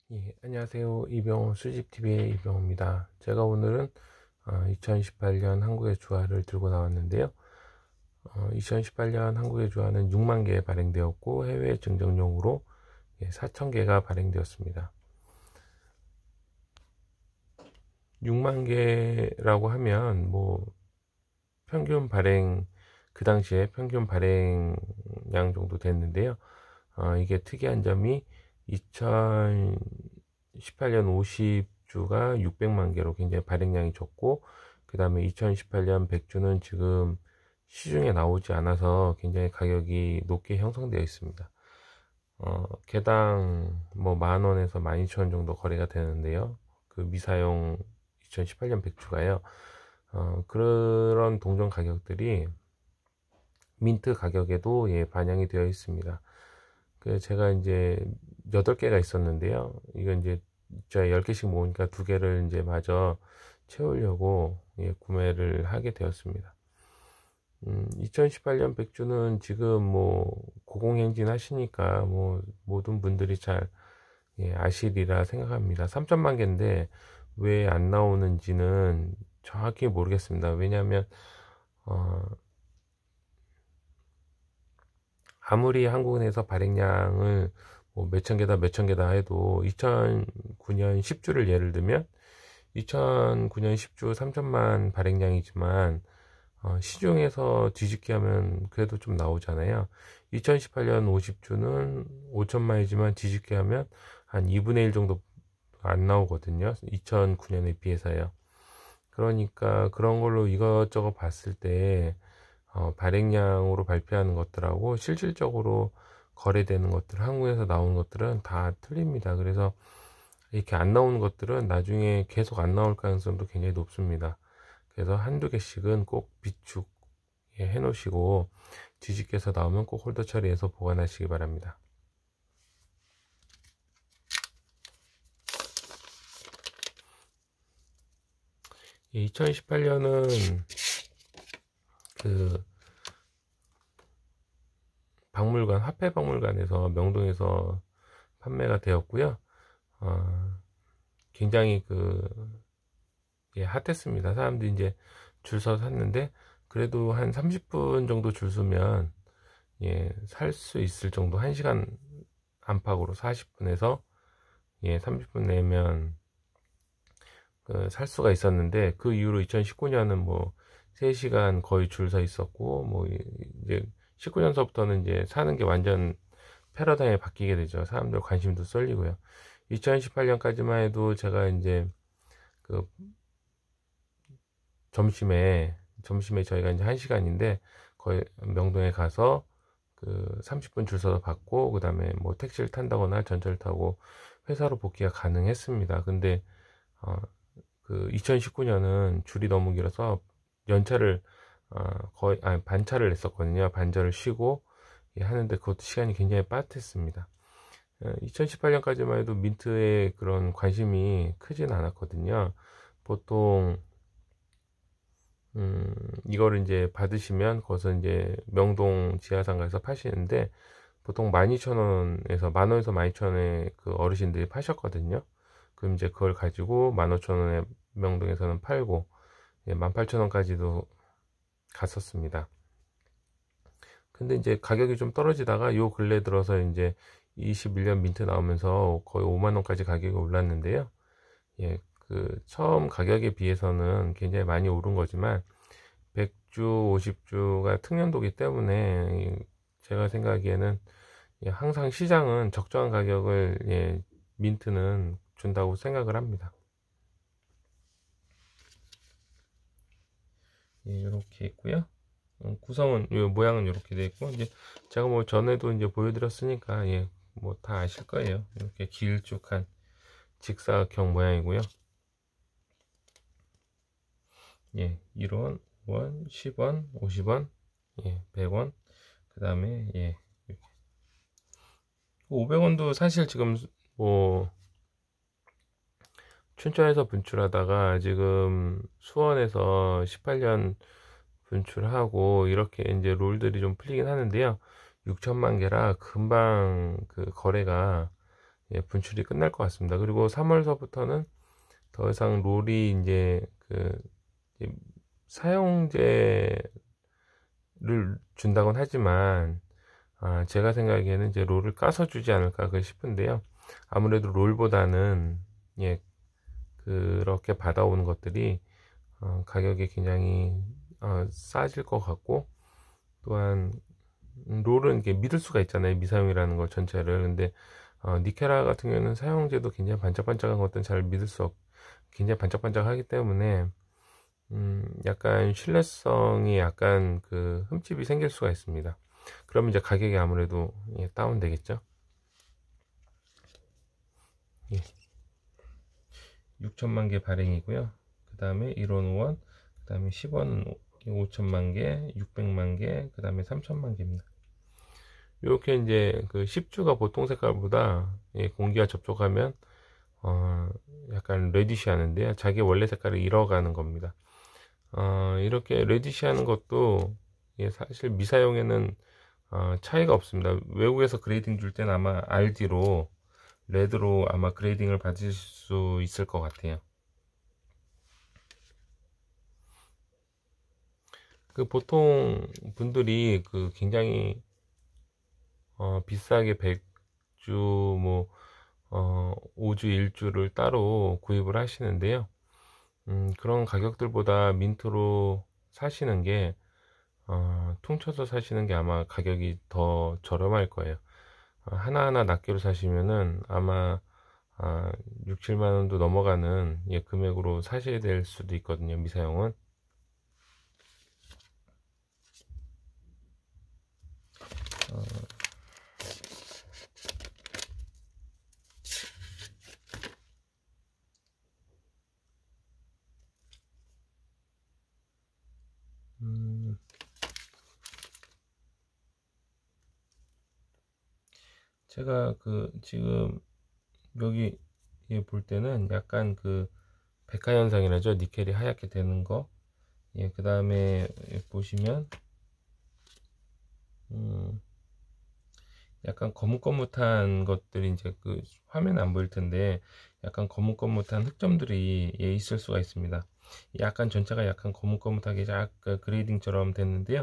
예, 안녕하세요. 이병호 수집TV의 이병호입니다. 제가 오늘은 2018년 한국의 주화를 들고 나왔는데요. 2018년 한국의 주화는 6만 개 발행되었고 해외 증정용으로 4천 개가 발행되었습니다. 6만 개라고 하면 뭐 평균 발행 그 당시에 평균 발행량 정도 됐는데요. 이게 특이한 점이 2018년 50주가 600만 개로 굉장히 발행량이 적고, 그 다음에 2018년 100주는 지금 시중에 나오지 않아서 굉장히 가격이 높게 형성되어 있습니다. 개당 뭐 만원에서 12,000원 정도 거래가 되는데요. 그 미사용 2018년 100주가요. 그런 동전 가격들이 민트 가격에도 반영이 되어 있습니다. 제가 이제 8개가 있었는데요. 이건 이제 제가 10개씩 모으니까 2개를 이제 마저 채우려고 구매를 하게 되었습니다. 2018년 백주는 지금 뭐 고공행진 하시니까 뭐 모든 분들이 잘 아시리라 생각합니다. 3천만 개인데 왜 안 나오는지는 정확히 모르겠습니다. 왜냐하면 아무리 한국은행에서 발행량을 뭐 몇천 개다 몇천 개다 해도 2009년 10주를 예를 들면 2009년 10주 3천만 발행량이지만 시중에서 뒤집기 하면 그래도 좀 나오잖아요. 2018년 50주는 5천만이지만 뒤집기 하면 한 2분의 1 정도 안 나오거든요. 2009년에 비해서요. 그러니까 그런 걸로 이것저것 봤을 때 발행량으로 발표하는 것들하고 실질적으로 거래되는 것들, 한국에서 나오는 것들은 다 틀립니다. 그래서 이렇게 안 나오는 것들은 나중에 계속 안 나올 가능성도 굉장히 높습니다. 그래서 한두 개씩은 꼭 비축 해 놓으시고 뒤집개서 나오면 꼭 홀더 처리해서 보관하시기 바랍니다. 2018년은 그 박물관, 화폐박물관에서 명동에서 판매가 되었고요. 굉장히 핫했습니다. 사람들이 이제 줄 서서 샀는데, 그래도 한 30분 정도 줄 서면, 살 수 있을 정도, 1시간 안팎으로 40분에서, 30분 내면, 살 수가 있었는데, 그 이후로 2019년은 뭐, 3시간 거의 줄 서 있었고, 뭐, 이제, 19년서부터는 이제 사는 게 완전 패러다임이 바뀌게 되죠. 사람들 관심도 쏠리고요. 2018년까지만 해도 제가 이제 그 점심에 저희가 이제 1시간인데 거의 명동에 가서 그 30분 줄 서서 받고 그 다음에 뭐 택시를 탄다거나 전철을 타고 회사로 복귀가 가능했습니다. 근데 그 2019년은 줄이 너무 길어서 연차를 거의 반차를 냈었거든요. 반절을 쉬고 하는데 그것도 시간이 굉장히 빠듯했습니다. 2018년까지만 해도 민트에 그런 관심이 크진 않았거든요. 보통 이거를 이제 받으시면 거기서 이제 명동 지하상가에서 파시는데 보통 12,000원에서 만원에서 12,000원에 그 어르신들이 파셨거든요. 그럼 이제 그걸 가지고 15,000원에 명동에서는 팔고 18,000원까지도 갔었습니다. 근데 이제 가격이 좀 떨어지다가 요 근래 들어서 이제 21년 민트 나오면서 거의 5만 원까지 가격이 올랐는데요. 처음 가격에 비해서는 굉장히 많이 오른 거지만 100주, 50주가 특년도기 때문에 제가 생각하기에는 항상 시장은 적정한 가격을 민트는 준다고 생각을 합니다. 이렇게 있고요. 구성은 모양은 이렇게 되어 있고 이제 제가 뭐 전에도 이제 보여드렸으니까 뭐 다 아실 거예요. 이렇게 길쭉한 직사각형 모양이고요. 1원, 5원, 10원, 50원, 100원, 그 다음에 500원도 사실 지금 뭐 춘천에서 분출하다가 지금 수원에서 18년 분출하고 이렇게 이제 롤들이 좀 풀리긴 하는데요. 6천만 개라 금방 그 거래가 예, 분출이 끝날 것 같습니다. 그리고 3월서부터는 더 이상 롤이 이제 사용제를 준다곤 하지만 제가 생각에는 이제 롤을 까서 주지 않을까 싶은데요. 아무래도 롤보다는 예, 그렇게 받아오는 것들이 가격이 굉장히 싸질 것 같고, 또한 롤은 이게 믿을 수가 있잖아요. 미사용이라는 걸 전체를. 근데 니케라 같은 경우는 사용제도 굉장히 반짝반짝한 것들은 잘 믿을 수 없, 굉장히 반짝반짝하기 때문에 약간 신뢰성이 약간 흠집이 생길 수가 있습니다. 그러면 이제 가격이 아무래도 다운 되겠죠. 예. 6천만 개 발행이고요. 그 다음에 1원 5원, 그 다음에 10원 5천만 개, 600만 개, 그 다음에 3천만 개입니다. 이렇게 이제 10주가 보통 색깔보다 공기와 접촉하면 약간 레디시 하는데요. 자기 원래 색깔을 잃어가는 겁니다. 이렇게 레디시 하는 것도 사실 미사용에는 차이가 없습니다. 외국에서 그레이딩 줄 때는 아마 RD로 레드로 아마 그레이딩을 받을 수 있을 것 같아요. 보통 분들이 굉장히 비싸게 100주 뭐 5주 1주를 따로 구입을 하시는데요. 그런 가격들보다 민트로 사시는 게 퉁쳐서 사시는 게 아마 가격이 더 저렴할 거예요. 하나하나 낱개로 사시면은 아마 6, 7만 원도 넘어가는 금액으로 사셔야 될 수도 있거든요. 미사용은. 제가 지금 여기 볼 때는 약간 백화 현상이라죠. 니켈이 하얗게 되는 거. 예, 그 다음에 보시면 약간 거뭇거뭇한 것들이 이제 화면에 안 보일 텐데 약간 거뭇거뭇한 흑점들이 있을 수가 있습니다. 약간 전체가 약간 거뭇거뭇하게 약간 그레이딩처럼 됐는데요.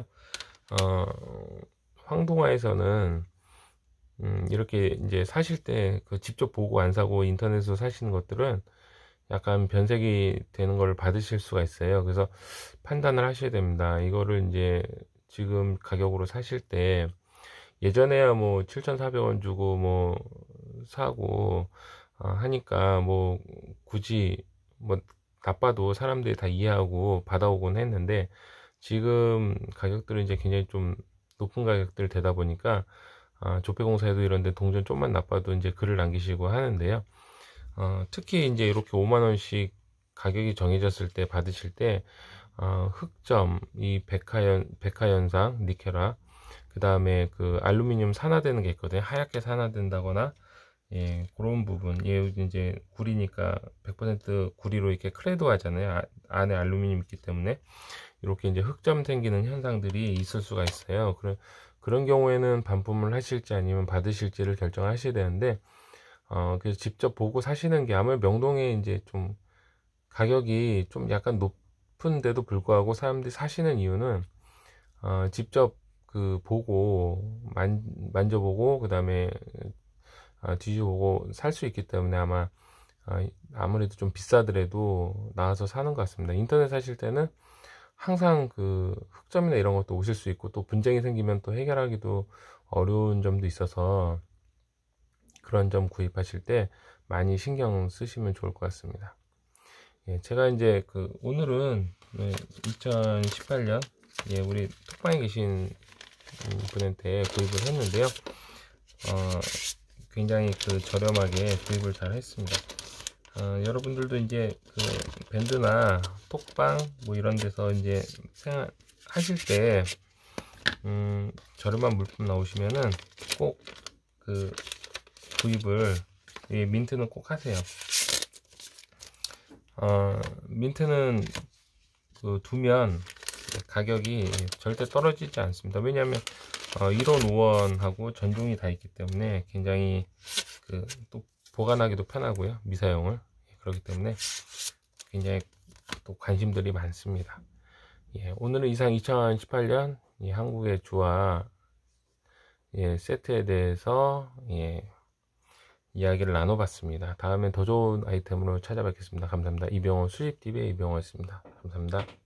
황동화에서는 이렇게 이제 사실 때 직접 보고 안 사고 인터넷으로 사시는 것들은 약간 변색이 되는 걸 받으실 수가 있어요. 그래서 판단을 하셔야 됩니다. 이거를 이제 지금 가격으로 사실 때 예전에야 뭐 7,400원 주고 뭐 사고 하니까 뭐 굳이 뭐 나빠도 사람들이 다 이해하고 받아오곤 했는데, 지금 가격들은 이제 굉장히 좀 높은 가격들 되다 보니까 조폐공사에도 이런데 동전 좀만 나빠도 이제 글을 남기시고 하는데요. 특히 이제 이렇게 5만원씩 가격이 정해졌을 때 받으실 때 흑점, 이 백화현상, 니케라, 그 다음에 알루미늄 산화되는 게 있거든요. 하얗게 산화된다거나, 예, 그런 부분. 예, 이제 구리니까 100% 구리로 이렇게 클레드 하잖아요. 안에 알루미늄 있기 때문에 이렇게 이제 흑점 생기는 현상들이 있을 수가 있어요. 그런 경우에는 반품을 하실지 아니면 받으실지를 결정하셔야 되는데, 그래서 직접 보고 사시는 게, 아무래도 명동에 이제 좀 가격이 좀 약간 높은데도 불구하고 사람들이 사시는 이유는 직접 보고 만져보고 그 다음에 뒤져보고 살 수 있기 때문에 아마 아무래도 좀 비싸더라도 나와서 사는 것 같습니다. 인터넷 사실 때는 항상 흑점이나 이런 것도 오실 수 있고, 또 분쟁이 생기면 또 해결하기도 어려운 점도 있어서 그런 점 구입하실 때 많이 신경 쓰시면 좋을 것 같습니다. 예, 제가 이제 오늘은 2018년 우리 톡방에 계신 분한테 구입을 했는데요. 굉장히 저렴하게 구입을 잘 했습니다. 여러분들도 이제 밴드나 톡방 뭐 이런 데서 이제 하실 때 저렴한 물품 나오시면은 꼭 구입을, 민트는 꼭 하세요. 민트는 두면 가격이 절대 떨어지지 않습니다. 왜냐하면 1원 5원하고 전종이 다 있기 때문에 굉장히 또 보관하기도 편하고요. 미사용을. 그렇기 때문에 굉장히 또 관심들이 많습니다. 예, 오늘은 이상 2018년 한국의 주화 세트에 대해서 이야기를 나눠봤습니다. 다음엔 더 좋은 아이템으로 찾아뵙겠습니다. 감사합니다. 이병호 수집TV의 이병호였습니다. 감사합니다.